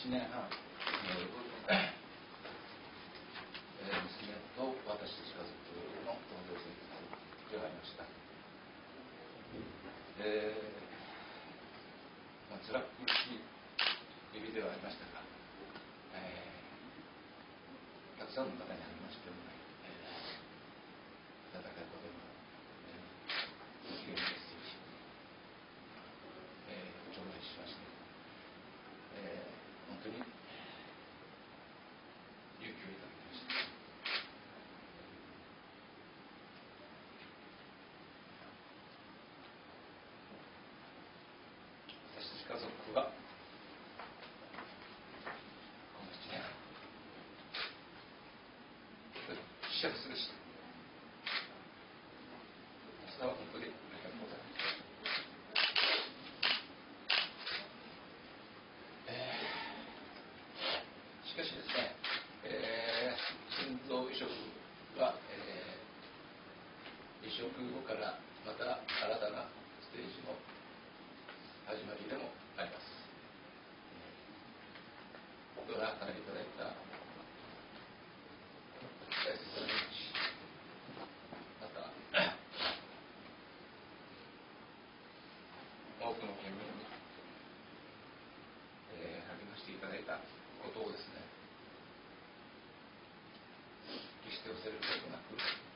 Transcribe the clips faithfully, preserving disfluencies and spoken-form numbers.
ちねんはん、えー、娘と私たち家族の共同生活でありました。えーまあ、辛苦しい日々ではありましたが、えー、たくさんの方に励ましてもらい、えー、温かい言葉を、えー、ご機嫌メッセージ、えー、頂戴しまして、えー、本当に勇気をいただきました。私たち家族はこのいちねん幸せでした。それは本当にありがとうございます。えー、しかしですね、えー、心臓移植は、えー、移植後からまた新たなステージの始まりでもあります。ご覧いただいた大切な命、また多くの県民に、えー、励ましていただいたことをですね、決して忘れることなく、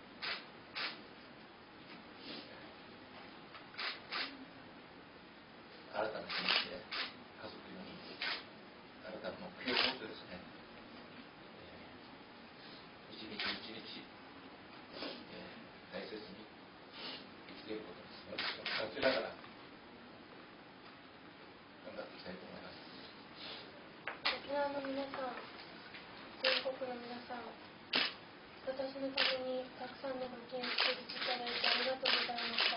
新たな気持ちで家族よにん新たな目標を持ってですね、えー、一日一日、えー、大切に生きていることですね、感じながら頑張っていきたいと思います。 沖縄の皆さん、全国の皆さん、私のためにたくさんの募金をしていただいてありがとうございました。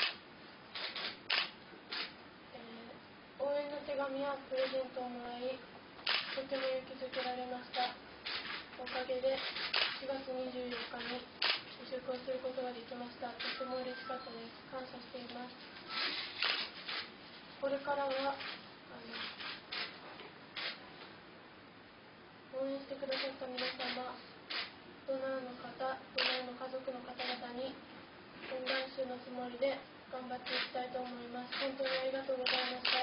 応援の手紙やプレゼントをもらい、とても勇気づけられました。おかげでしがつにじゅうよっかに移植をすることができました。とても嬉しかったです。感謝しています。これからはあの応援してくださった皆様、ドナーの方、ドナーの家族の方々に恩返しのつもりで頑張っていきたいと思います。本当にありがとうございました。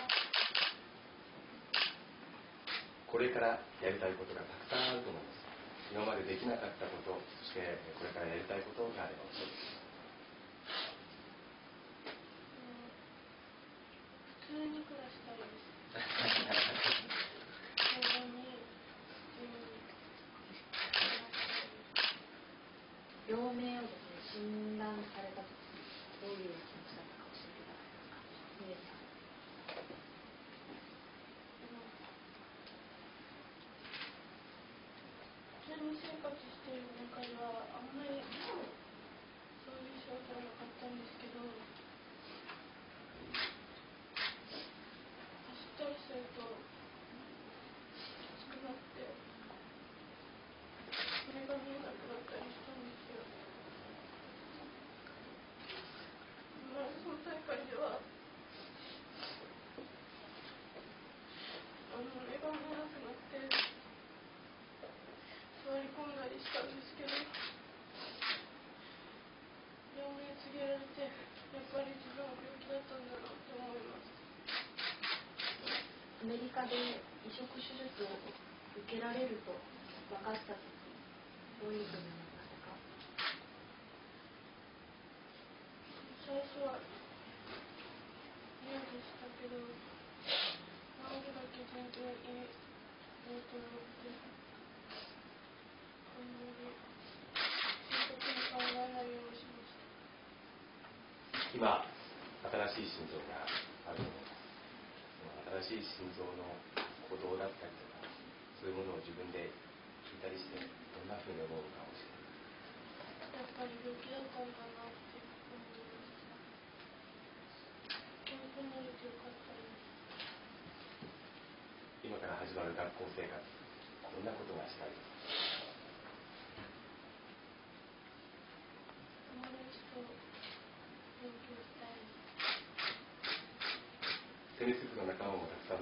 これからやりたいことがたくさんあると思います。今までできなかったこと、そしてこれからやりたいことがあれば教えてください。 普通に暮らしたいです。 病名をですね、診断されたとき、どういう気持ちだったか教えていただけますか。ミレさん。 普通に生活している中ではあんまりそういう症状はなかったんですけど、走ったりするときつくなって目が見えなくなったりしたんですよ。マラソン大会ではあの目が見えなくなって座り込んだりしたんですけど、病名告げられてやっぱり自分は病気だったんだなと思います。 アメリカで移植手術を受けられると分かったとき、どういうふうに思いましたか。 最初は嫌でしたけど、治るだけ全然いいと思って、あんまり深刻に考えないようにしました。 今、新しい心臓があると思います。その新しい心臓の鼓動だったりとか、そういうものを自分で聞いたりして、どんなふうに思うかもしれない。 やっぱり病気だったんだなって思いました。健康になれてよかったです。 今から始まる学校生活、どんなことがしたいですか。 友達と勉強したいです。 テニス部の仲間もたくさん